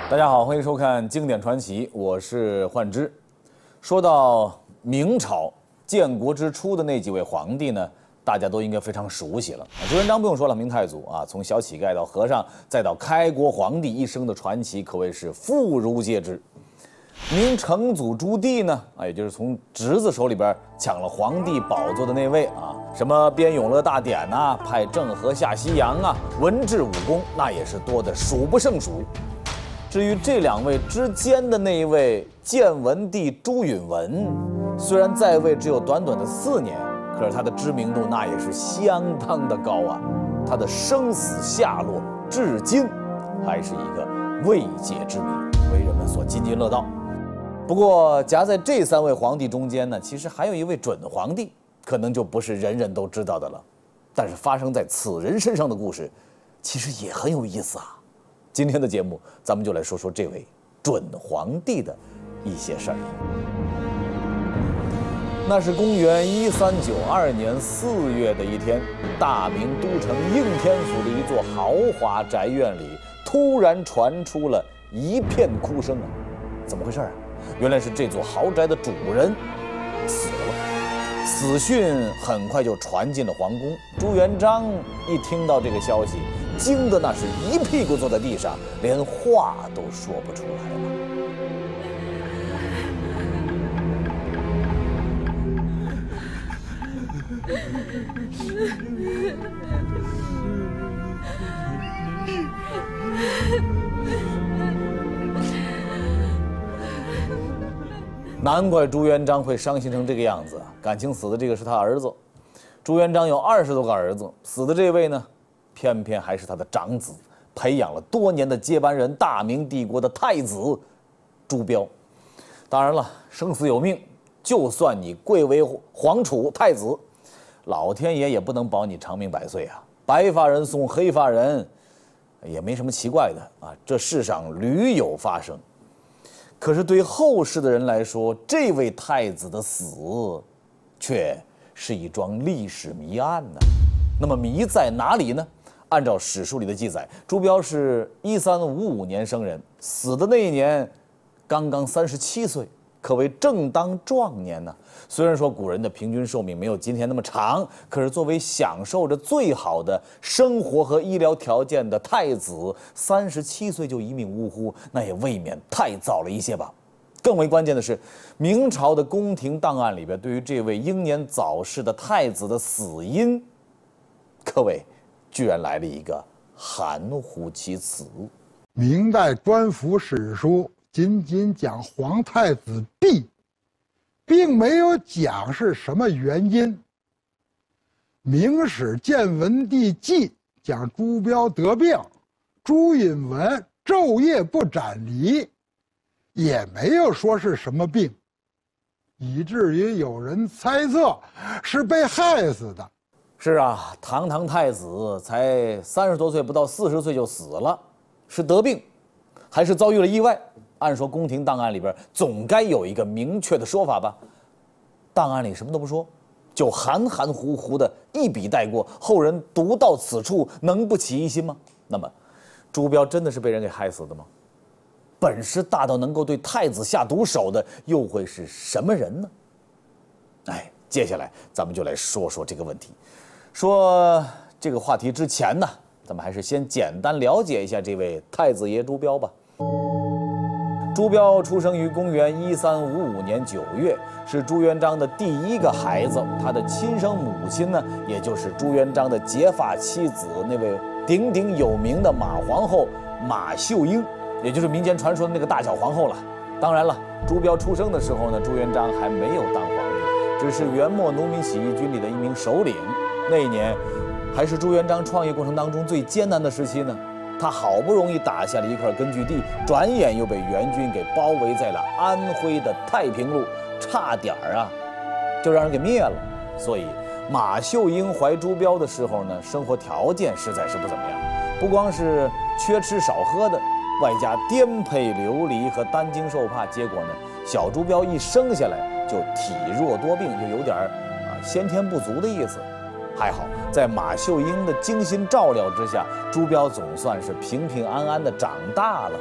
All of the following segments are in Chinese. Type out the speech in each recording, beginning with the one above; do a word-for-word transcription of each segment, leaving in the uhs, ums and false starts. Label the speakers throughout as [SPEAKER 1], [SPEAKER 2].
[SPEAKER 1] 大家好，欢迎收看《经典传奇》，我是幻之。说到明朝建国之初的那几位皇帝呢，大家都应该非常熟悉了。朱元璋不用说了，明太祖啊，从小乞丐到和尚，再到开国皇帝，一生的传奇可谓是妇孺皆知。明成祖朱棣呢，啊，也就是从侄子手里边抢了皇帝宝座的那位啊，什么编《永乐大典》呐，派郑和下西洋啊，文治武功那也是多得数不胜数。至于这两位之间的那一位建文帝朱允文，虽然在位只有短短的四年，可是他的知名度那也是相当的高啊，他的生死下落至今还是一个未解之谜，为人们所津津乐道。不过夹在这三位皇帝中间呢，其实还有一位准皇帝，可能就不是人人都知道的了。但是发生在此人身上的故事，其实也很有意思啊。今天的节目，咱们就来说说这位准皇帝的一些事儿。那是公元一三九二年四月的一天，大明都城应天府的一座豪华宅院里，突然传出了一片哭声啊！怎么回事啊？原来是这座豪宅的主人死了。死讯很快就传进了皇宫。朱元璋一听到这个消息，惊得那是一屁股坐在地上，连话都说不出来了。难怪朱元璋会伤心成这个样子，感情死的这个是他儿子。朱元璋有二十多个儿子，死的这位呢，偏偏还是他的长子，培养了多年的接班人，大明帝国的太子朱标。当然了，生死有命，就算你贵为皇储太子，老天爷也不能保你长命百岁啊！白发人送黑发人，也没什么奇怪的啊，这世上屡有发生。可是对后世的人来说，这位太子的死，却是一桩历史谜案呢。那么谜在哪里呢？按照史书里的记载，朱标是一三五五年生人，死的那一年刚刚三十七岁，可谓正当壮年呢。虽然说古人的平均寿命没有今天那么长，可是作为享受着最好的生活和医疗条件的太子，三十七岁就一命呜呼，那也未免太早了一些吧。更为关键的是，明朝的宫廷档案里边对于这位英年早逝的太子的死因，可谓居然来了一个含糊其辞。
[SPEAKER 2] 明代专府史书仅仅讲皇太子毙，并没有讲是什么原因。明史建文帝纪讲朱标得病，朱允文昼夜不展离，也没有说是什么病，以至于有人猜测是被害死的。
[SPEAKER 1] 是啊，堂堂太子才三十多岁，不到四十岁就死了，是得病，还是遭遇了意外？按说宫廷档案里边总该有一个明确的说法吧？档案里什么都不说，就含含糊糊的一笔带过，后人读到此处能不起疑心吗？那么，朱标真的是被人给害死的吗？本事大到能够对太子下毒手的，又会是什么人呢？哎，接下来咱们就来说说这个问题。说这个话题之前呢，咱们还是先简单了解一下这位太子爷朱标吧。朱标出生于公元一三五五年九月，是朱元璋的第一个孩子。他的亲生母亲呢，也就是朱元璋的结发妻子，那位鼎鼎有名的马皇后马秀英，也就是民间传说的那个大小皇后了。当然了，朱标出生的时候呢，朱元璋还没有当皇帝，只是元末农民起义军里的一名首领。那一年，还是朱元璋创业过程当中最艰难的时期呢。他好不容易打下了一块根据地，转眼又被元军给包围在了安徽的太平路，差点儿啊就让人给灭了。所以马秀英怀朱标的时候呢，生活条件实在是不怎么样，不光是缺吃少喝的，外加颠沛流离和担惊受怕，结果呢，小朱标一生下来就体弱多病，就有点啊先天不足的意思。还好，在马秀英的精心照料之下，朱标总算是平平安安的长大了。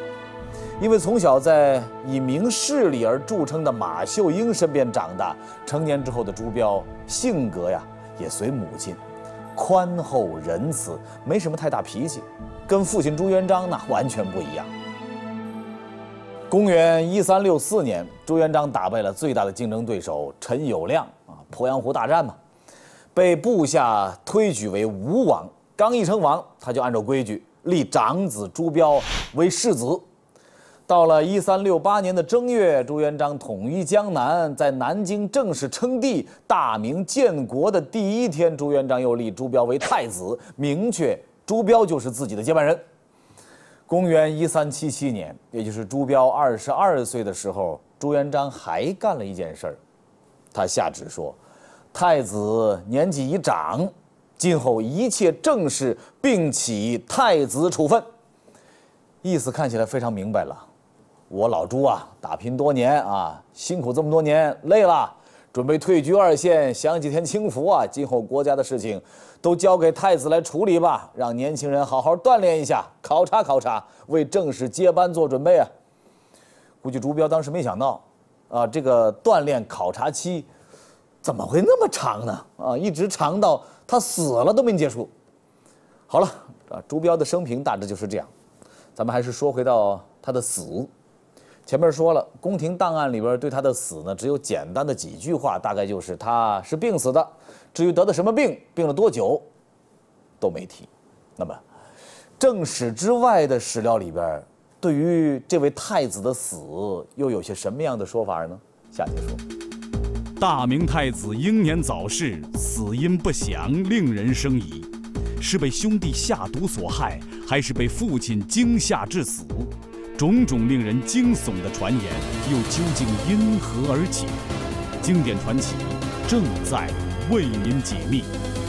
[SPEAKER 1] 因为从小在以明事理而著称的马秀英身边长大，成年之后的朱标性格呀也随母亲宽厚仁慈，没什么太大脾气，跟父亲朱元璋那完全不一样。公元一三六四年，朱元璋打败了最大的竞争对手陈友谅啊，鄱阳湖大战嘛，被部下推举为吴王。刚一称王，他就按照规矩立长子朱标为世子。到了一三六八年的正月，朱元璋统一江南，在南京正式称帝、大明建国的第一天，朱元璋又立朱标为太子，明确朱标就是自己的接班人。公元一三七七年，也就是朱标二十二岁的时候，朱元璋还干了一件事儿，他下旨说，太子年纪已长，今后一切政事并起太子处分。意思看起来非常明白了，我老朱啊，打拼多年啊，辛苦这么多年，累了，准备退居二线，享几天清福啊。今后国家的事情都交给太子来处理吧，让年轻人好好锻炼一下，考察考察，为正式接班做准备啊。估计朱标当时没想到，啊，这个锻炼考察期怎么会那么长呢？啊，一直长到他死了都没结束。好了，啊，朱标的生平大致就是这样。咱们还是说回到他的死。前面说了，宫廷档案里边对他的死呢，只有简单的几句话，大概就是他是病死的，至于得的什么病，病了多久，都没提。那么，正史之外的史料里边，对于这位太子的死，又有些什么样的说法呢？下节说。
[SPEAKER 3] 大明太子英年早逝，死因不详，令人生疑，是被兄弟下毒所害，还是被父亲惊吓致死？种种令人惊悚的传言，又究竟因何而起？经典传奇正在为您解密。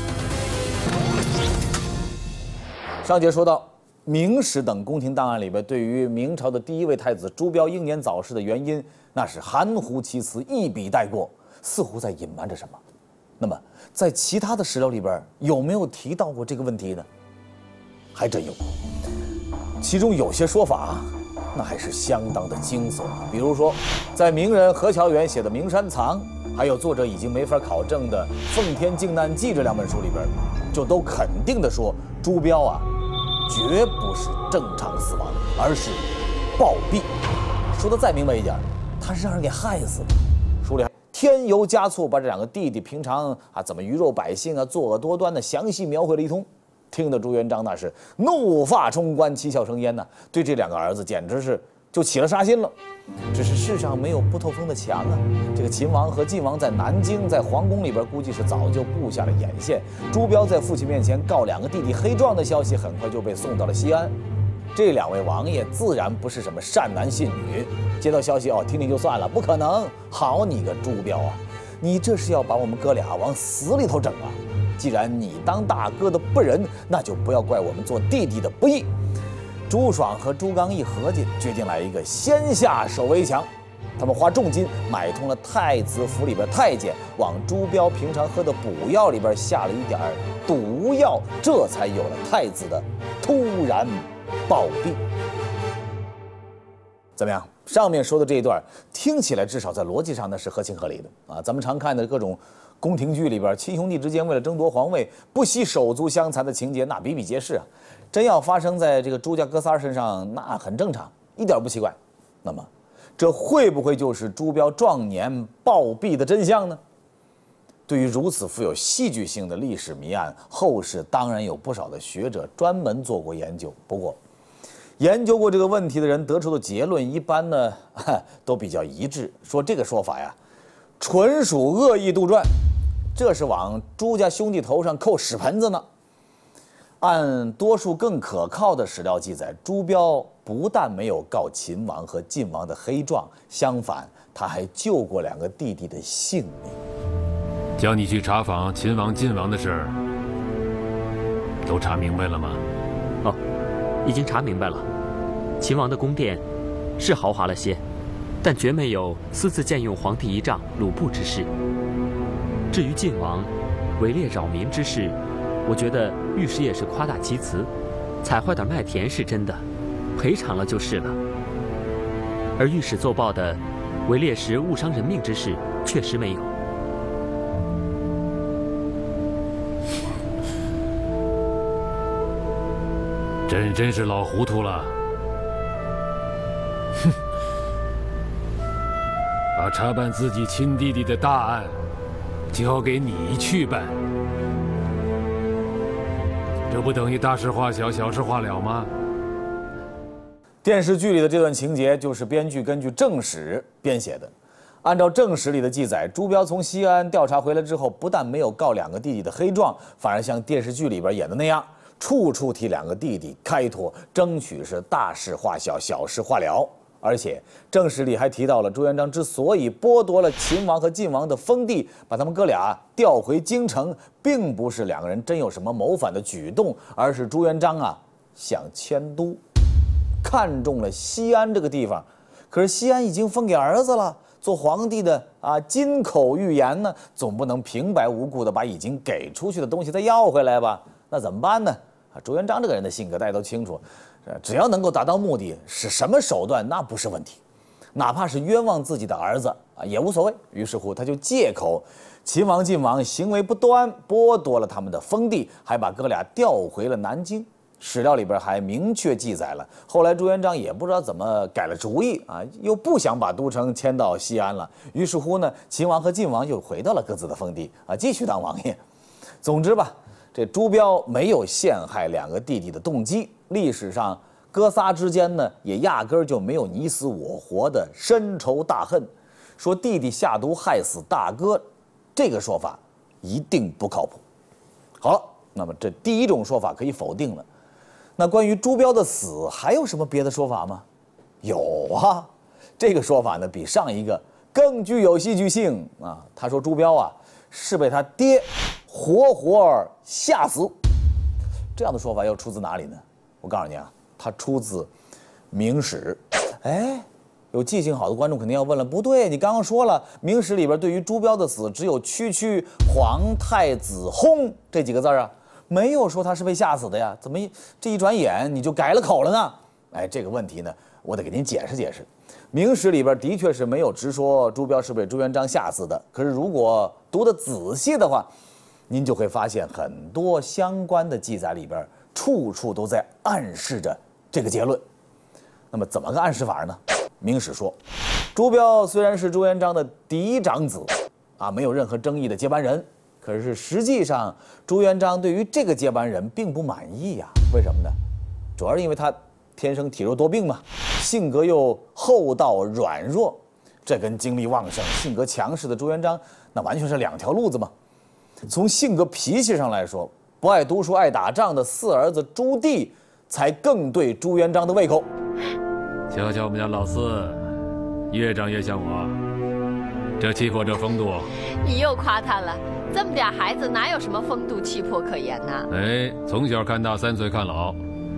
[SPEAKER 1] 上节说到，明史等宫廷档案里边对于明朝的第一位太子朱标英年早逝的原因，那是含糊其辞，一笔带过，似乎在隐瞒着什么。那么，在其他的史料里边有没有提到过这个问题呢？还真有，其中有些说法那还是相当的惊悚。比如说，在名人何乔元写的《名山藏》，还有作者已经没法考证的《奉天靖难记》这两本书里边，就都肯定的说，朱标啊，绝不是正常死亡，而是暴毙。说的再明白一点，他是让人给害死的。书里添油加醋，把这两个弟弟平常啊怎么鱼肉百姓啊、作恶多端的详细描绘了一通，听得朱元璋那是怒发冲冠、七窍生烟呐，对这两个儿子简直是就起了杀心了。只是世上没有不透风的墙啊，这个秦王和晋王在南京，在皇宫里边估计是早就布下了眼线。朱标在父亲面前告两个弟弟黑状的消息，很快就被送到了西安。这两位王爷自然不是什么善男信女，接到消息哦，听听就算了，不可能。好你个朱标啊，你这是要把我们哥俩往死里头整啊！既然你当大哥的不仁，那就不要怪我们做弟弟的不义。朱爽和朱刚一合计，决定来一个先下手为强。他们花重金买通了太子府里边太监，往朱标平常喝的补药里边下了一点毒药，这才有了太子的突然暴毙。怎么样？上面说的这一段听起来至少在逻辑上那是合情合理的啊！咱们常看的各种宫廷剧里边，亲兄弟之间为了争夺皇位，不惜手足相残的情节，那比比皆是啊！真要发生在这个朱家哥仨身上，那很正常，一点不奇怪。那么，这会不会就是朱标壮年暴毙的真相呢？对于如此富有戏剧性的历史谜案，后世当然有不少的学者专门做过研究。不过，研究过这个问题的人得出的结论一般呢，都比较一致，说这个说法呀，纯属恶意杜撰，这是往朱家兄弟头上扣屎盆子呢。按多数更可靠的史料记载，朱标不但没有告秦王和晋王的黑状，相反，他还救过两个弟弟的性命。
[SPEAKER 4] 叫你去查访秦王、晋王的事儿，都查明白了吗？
[SPEAKER 5] 哦，已经查明白了。秦王的宫殿是豪华了些，但绝没有私自僭用皇帝仪仗、鲁布之事。至于晋王围猎扰民之事，我觉得御史也是夸大其词，踩坏点麦田是真的，赔偿了就是了。 而御史奏报的为烈士误伤人命之事确实没有。
[SPEAKER 4] 朕真是老糊涂了。哼，把查办自己亲弟弟的大案交给你去办，这不等于大事化小，小事化了吗？
[SPEAKER 1] 电视剧里的这段情节就是编剧根据正史编写的。按照正史里的记载，朱标从西安调查回来之后，不但没有告两个弟弟的黑状，反而像电视剧里边演的那样，处处替两个弟弟开脱，争取是大事化小，小事化了。而且正史里还提到了朱元璋之所以剥夺了秦王和晋王的封地，把他们哥俩调回京城，并不是两个人真有什么谋反的举动，而是朱元璋啊想迁都，看中了西安这个地方。可是西安已经封给儿子了，做皇帝的啊金口玉言呢，总不能平白无故的把已经给出去的东西再要回来吧？那怎么办呢？啊，朱元璋这个人的性格大家都清楚，只要能够达到目的，使什么手段那不是问题，哪怕是冤枉自己的儿子啊也无所谓。于是乎，他就借口秦王、晋王行为不端，剥夺了他们的封地，还把哥俩调回了南京。史料里边还明确记载了，后来朱元璋也不知道怎么改了主意啊，又不想把都城迁到西安了。于是乎呢，秦王和晋王又回到了各自的封地啊，继续当王爷。总之吧，这朱标没有陷害两个弟弟的动机，历史上哥仨之间呢，也压根儿就没有你死我活的深仇大恨。说弟弟下毒害死大哥，这个说法一定不靠谱。好了，那么这第一种说法可以否定了。那关于朱标的死还有什么别的说法吗？有啊，这个说法呢比上一个更具有戏剧性啊。他说朱标啊是被他爹活活吓死。这样的说法又出自哪里呢？我告诉你啊，它出自《明史》。哎，有记性好的观众肯定要问了，不对，你刚刚说了，《明史》里边对于朱标的死只有区区皇太子薨这几个字啊。没有说他是被吓死的呀，怎么这一转眼你就改了口了呢？哎，这个问题呢，我得给您解释解释。明史里边的确是没有直说朱标是被朱元璋吓死的，可是如果读得仔细的话，您就会发现很多相关的记载里边，处处都在暗示着这个结论。那么怎么个暗示法呢？明史说，朱标虽然是朱元璋的嫡长子，啊，没有任何争议的接班人。可是实际上，朱元璋对于这个接班人并不满意呀。为什么呢？主要是因为他天生体弱多病嘛，性格又厚道软弱，这跟精力旺盛、性格强势的朱元璋那完全是两条路子嘛。从性格脾气上来说，不爱读书、爱打仗的四儿子朱棣才更对朱元璋的胃口。
[SPEAKER 4] 瞧瞧我们家老四，越长越像我，这气魄、这风度。
[SPEAKER 6] 你又夸他了。这么点孩子哪有什么风度气魄可言呢？
[SPEAKER 4] 哎，从小看大，三岁看老。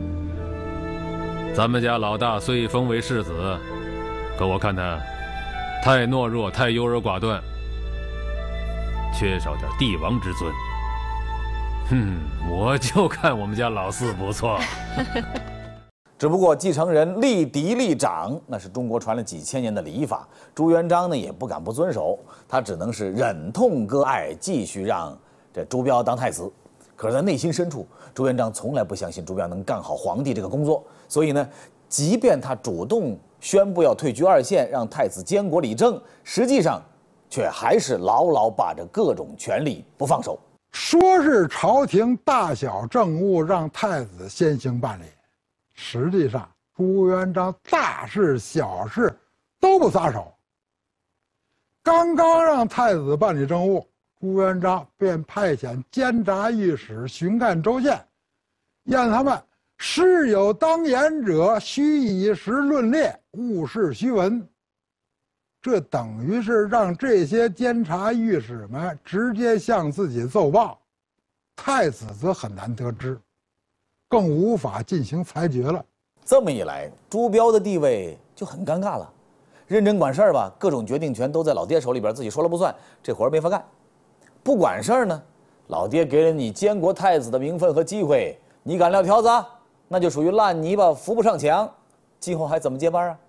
[SPEAKER 4] 咱们家老大虽封为世子，可我看他太懦弱，太优柔寡断，缺少点帝王之尊。哼，我就看我们家老四不错。
[SPEAKER 1] 只不过继承人立嫡立长，那是中国传了几千年的礼法，朱元璋呢也不敢不遵守，他只能是忍痛割爱，继续让这朱标当太子。可是，在内心深处，朱元璋从来不相信朱标能干好皇帝这个工作，所以呢，即便他主动宣布要退居二线，让太子监国理政，实际上却还是牢牢把着各种权力不放手。
[SPEAKER 2] 说是朝廷大小政务让太子先行办理。实际上，朱元璋大事小事都不撒手。刚刚让太子办理政务，朱元璋便派遣监察御史巡看州县，让他们事有当言者，须以实论列，勿视虚文。这等于是让这些监察御史们直接向自己奏报，太子则很难得知。更无法进行裁决了。
[SPEAKER 1] 这么一来，朱标的地位就很尴尬了。认真管事儿吧，各种决定权都在老爹手里边，自己说了不算，这活儿没法干。不管事儿呢，老爹给了你监国太子的名分和机会，你敢撂挑子，那就属于烂泥巴扶不上墙，今后还怎么接班啊？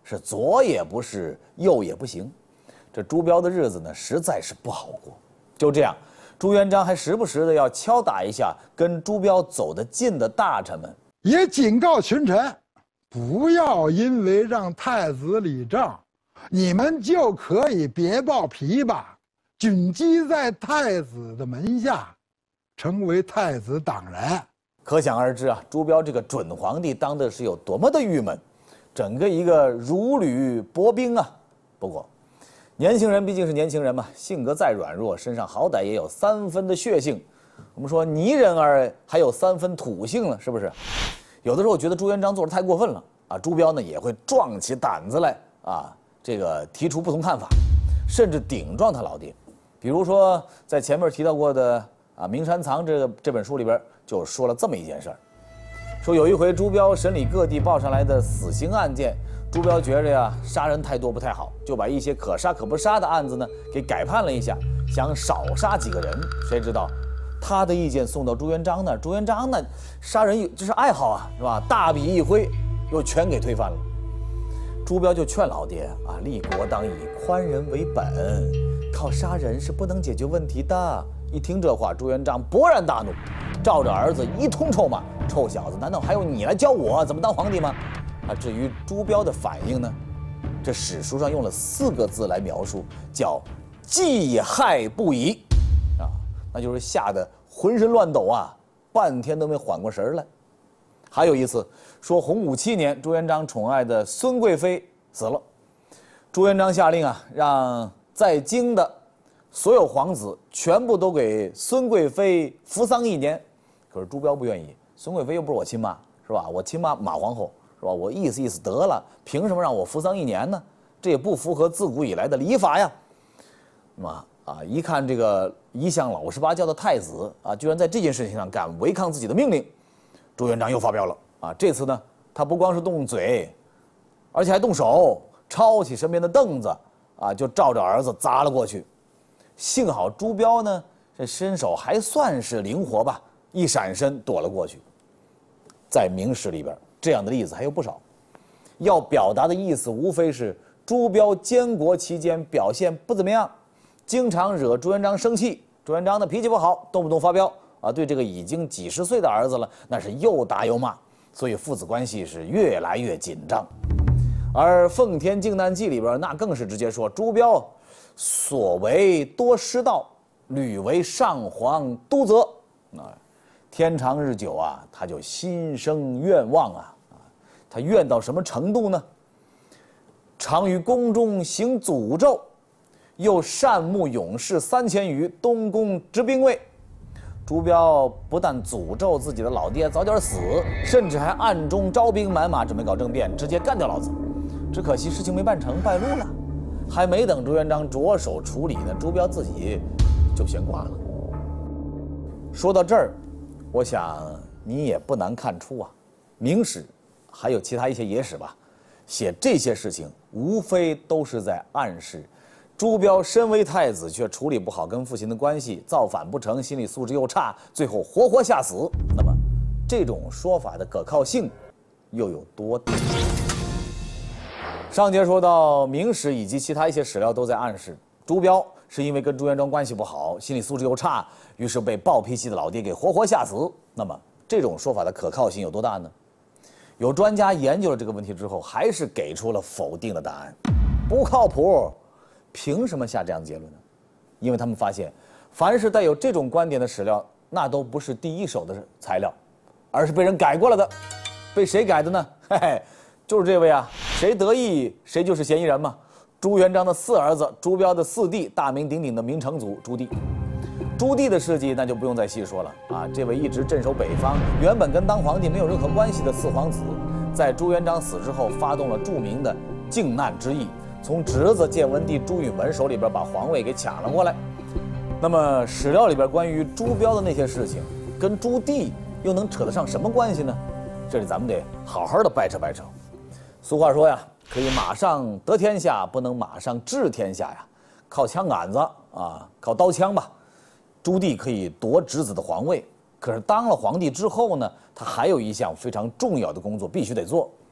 [SPEAKER 1] 是左也不是，右也不行。这朱标的日子呢，实在是不好过。就这样，朱元璋还时不时的要敲打一下跟朱标走得近的大臣们，
[SPEAKER 2] 也警告群臣，不要因为让太子理政，你们就可以别抱琵琶，举击在太子的门下，成为太子党人。
[SPEAKER 1] 可想而知啊，朱标这个准皇帝当的是有多么的郁闷，整个一个如履薄冰啊。不过，年轻人毕竟是年轻人嘛，性格再软弱，身上好歹也有三分的血性。我们说泥人儿还有三分土性了，是不是？有的时候觉得朱元璋做的太过分了啊，朱标呢也会壮起胆子来啊，这个提出不同看法，甚至顶撞他老爹。比如说在前面提到过的啊《明山藏》这个这本书里边就说了这么一件事儿，说有一回朱标审理各地报上来的死刑案件，朱标觉着呀杀人太多不太好，就把一些可杀可不杀的案子呢给改判了一下，想少杀几个人。谁知道他的意见送到朱元璋那儿，朱元璋呢杀人这是爱好啊，是吧？大笔一挥，又全给推翻了。朱标就劝老爹啊，立国当以宽仁为本，靠杀人是不能解决问题的。一听这话，朱元璋勃然大怒，照着儿子一通臭骂：“臭小子，难道还用你来教我怎么当皇帝吗？”啊，至于朱标的反应呢，这史书上用了四个字来描述，叫“忌害不已”，啊，那就是吓得浑身乱抖啊，半天都没缓过神来。还有一次说，洪武七年，朱元璋宠爱的孙贵妃死了，朱元璋下令啊，让在京的所有皇子全部都给孙贵妃服丧一年。可是朱标不愿意，孙贵妃又不是我亲妈，是吧？我亲妈马皇后，是吧？我意思意思得了，凭什么让我服丧一年呢？这也不符合自古以来的礼法呀。那么啊，一看这个一向老实巴交的太子啊，居然在这件事情上敢违抗自己的命令，朱元璋又发飙了啊！这次呢，他不光是动嘴，而且还动手，抄起身边的凳子啊，就照着儿子砸了过去。幸好朱标呢，这身手还算是灵活吧，一闪身躲了过去。在明史里边，这样的例子还有不少。要表达的意思无非是朱标监国期间表现不怎么样，经常惹朱元璋生气，朱元璋的脾气不好，动不动发飙啊，对这个已经几十岁的儿子了，那是又打又骂，所以父子关系是越来越紧张。而《奉天靖难记》里边那更是直接说，朱标所为多失道，屡为上皇督责。啊，天长日久啊，他就心生怨望啊，啊，他怨到什么程度呢？常于宫中行诅咒，又善牧勇士三千余，东宫执兵卫。朱标不但诅咒自己的老爹早点死，甚至还暗中招兵买马，准备搞政变，直接干掉老子。只可惜事情没办成，败露了。还没等朱元璋着手处理呢，朱标自己就先挂了。说到这儿，我想你也不难看出啊，明史还有其他一些野史吧，写这些事情无非都是在暗示朱标身为太子却处理不好跟父亲的关系，造反不成，心理素质又差，最后活活吓死。那么这种说法的可靠性又有多大？上节说到，明史以及其他一些史料都在暗示朱标是因为跟朱元璋关系不好，心理素质又差，于是被暴脾气的老爹给活活吓死。那么这种说法的可靠性有多大呢？有专家研究了这个问题之后，还是给出了否定的答案，不靠谱。凭什么下这样的结论呢？因为他们发现，凡是带有这种观点的史料，那都不是第一手的材料，而是被人改过了的。被谁改的呢？嘿嘿，就是这位啊，谁得意谁就是嫌疑人嘛。朱元璋的四儿子，朱标的四弟，大名鼎鼎的明成祖朱棣。朱棣的事迹那就不用再细说了啊，这位一直镇守北方，原本跟当皇帝没有任何关系的四皇子，在朱元璋死之后，发动了著名的靖难之役，从侄子建文帝朱允文手里边把皇位给抢了过来。那么史料里边关于朱标的那些事情，跟朱棣又能扯得上什么关系呢？这里咱们得好好的掰扯掰扯。俗话说呀，可以马上得天下，不能马上治天下呀。靠枪杆子啊，靠刀枪吧。朱棣可以夺侄子的皇位，可是当了皇帝之后呢，他还有一项非常重要的工作必须得做，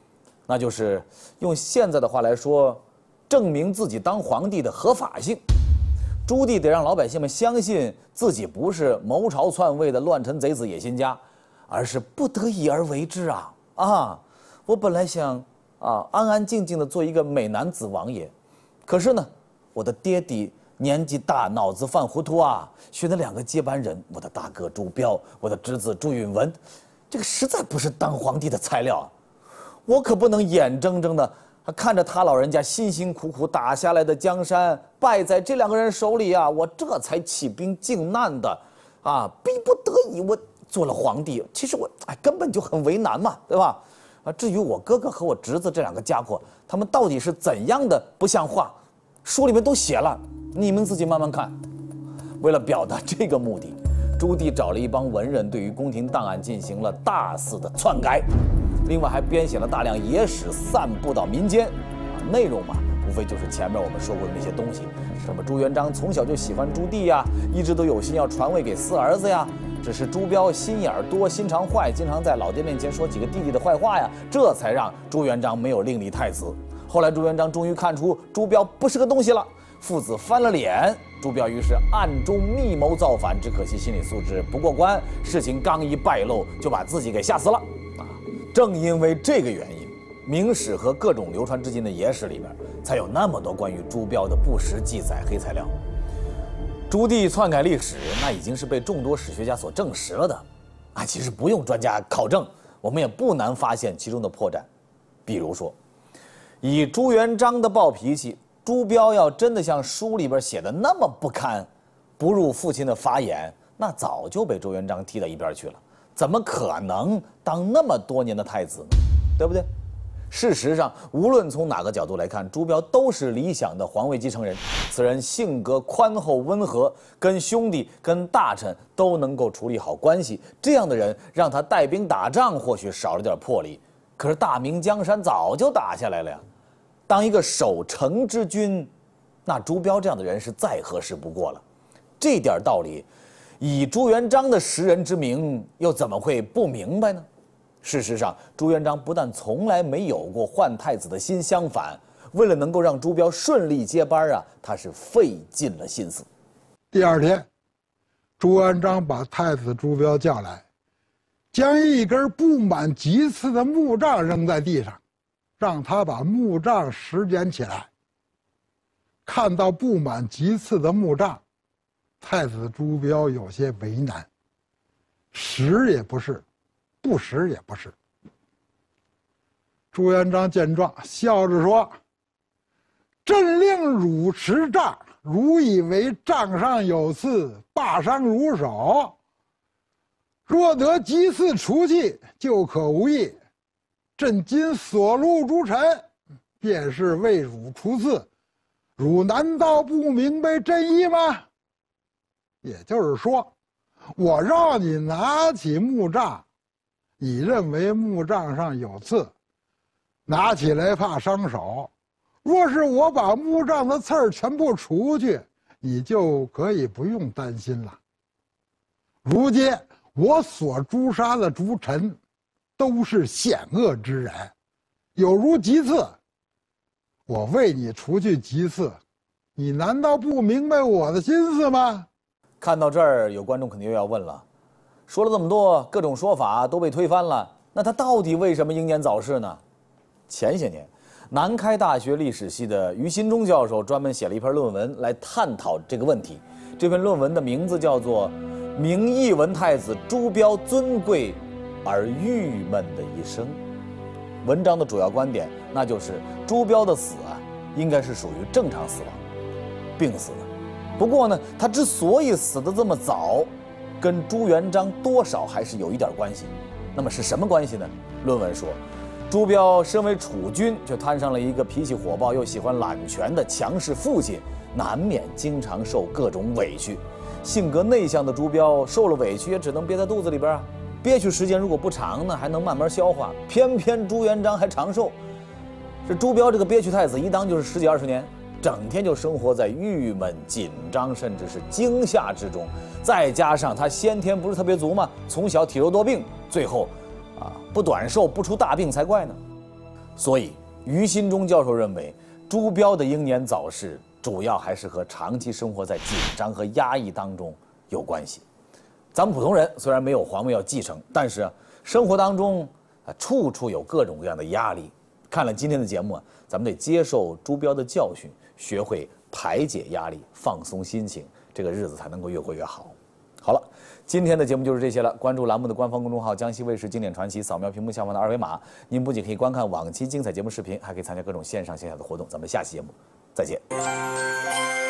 [SPEAKER 1] 那就是用现在的话来说，证明自己当皇帝的合法性。朱棣得让老百姓们相信自己不是谋朝篡位的乱臣贼子野心家，而是不得已而为之啊！啊，我本来想啊安安静静的做一个美男子王爷，可是呢，我的爹地年纪大，脑子犯糊涂啊，选了两个接班人，我的大哥朱标，我的侄子朱允文，这个实在不是当皇帝的材料啊！我可不能眼睁睁的看着他老人家辛辛苦苦打下来的江山败在这两个人手里啊！我这才起兵靖难的，啊，逼不得已我做了皇帝。其实我哎根本就很为难嘛，对吧？啊，至于我哥哥和我侄子这两个家伙，他们到底是怎样的不像话，书里面都写了，你们自己慢慢看。为了表达这个目的，朱棣找了一帮文人，对于宫廷档案进行了大肆的篡改。另外还编写了大量野史，散布到民间，啊，内容嘛，无非就是前面我们说过的那些东西，什么朱元璋从小就喜欢朱棣呀，一直都有心要传位给四儿子呀，只是朱标心眼儿多，心肠坏，经常在老爹面前说几个弟弟的坏话呀，这才让朱元璋没有另立太子。后来朱元璋终于看出朱标不是个东西了，父子翻了脸，朱标于是暗中密谋造反，只可惜心理素质不过关，事情刚一败露，就把自己给吓死了。正因为这个原因，明史和各种流传至今的野史里边，才有那么多关于朱标的不实记载、黑材料。朱棣篡改历史，那已经是被众多史学家所证实了的，啊，其实不用专家考证，我们也不难发现其中的破绽。比如说，以朱元璋的暴脾气，朱标要真的像书里边写的那么不堪，不入父亲的法眼，那早就被朱元璋踢到一边去了。怎么可能当那么多年的太子呢？对不对？事实上，无论从哪个角度来看，朱标都是理想的皇位继承人。此人性格宽厚温和，跟兄弟、跟大臣都能够处理好关系。这样的人让他带兵打仗，或许少了点魄力，可是大明江山早就打下来了呀。当一个守城之君，那朱标这样的人是再合适不过了。这点道理，以朱元璋的识人之明，又怎么会不明白呢？事实上，朱元璋不但从来没有过换太子的心，相反，为了能够让朱标顺利接班啊，他是费尽了心思。
[SPEAKER 2] 第二天，朱元璋把太子朱标叫来，将一根布满棘刺的木杖扔在地上，让他把木杖拾捡起来。看到布满棘刺的木杖，太子朱标有些为难，拾也不是，不拾也不是。朱元璋见状，笑着说：“朕令汝持杖，汝以为杖上有刺，罢伤汝手。若得及刺除去，就可无益。朕今所录诸臣，便是为汝除刺，汝难道不明白朕意吗？”也就是说，我让你拿起木杖，你认为木杖上有刺，拿起来怕伤手。若是我把木杖的刺儿全部除去，你就可以不用担心了。如今我所诛杀的诸臣，都是险恶之人，有如棘刺。我为你除去棘刺，你难道不明白我的心思吗？
[SPEAKER 1] 看到这儿，有观众肯定又要问了，说了这么多，各种说法都被推翻了，那他到底为什么英年早逝呢？前些年，南开大学历史系的于新忠教授专门写了一篇论文来探讨这个问题。这篇论文的名字叫做《明义文太子朱标尊贵而郁闷的一生》。文章的主要观点，那就是朱标的死啊，应该是属于正常死亡，病死的。不过呢，他之所以死得这么早，跟朱元璋多少还是有一点关系。那么是什么关系呢？论文说，朱标身为储君，却摊上了一个脾气火爆又喜欢揽权的强势父亲，难免经常受各种委屈。性格内向的朱标受了委屈，也只能憋在肚子里边啊。憋屈时间如果不长呢，还能慢慢消化。偏偏朱元璋还长寿，这朱标这个憋屈太子一当就是十几二十年。整天就生活在郁闷、紧张，甚至是惊吓之中。再加上他先天不是特别足嘛，从小体弱多病，最后，啊不短寿不出大病才怪呢。 所以于新忠教授认为，朱标的英年早逝主要还是和长期生活在紧张和压抑当中有关系。咱们普通人虽然没有皇位要继承，但是生活当中啊处处有各种各样的压力。看了今天的节目啊，咱们得接受朱标的教训，学会排解压力，放松心情，这个日子才能够越过越好。好了，今天的节目就是这些了。关注栏目的官方公众号江西卫视经典传奇，扫描屏幕下方的二维码，您不仅可以观看往期精彩节目视频，还可以参加各种线上线下的活动。咱们下期节目再见。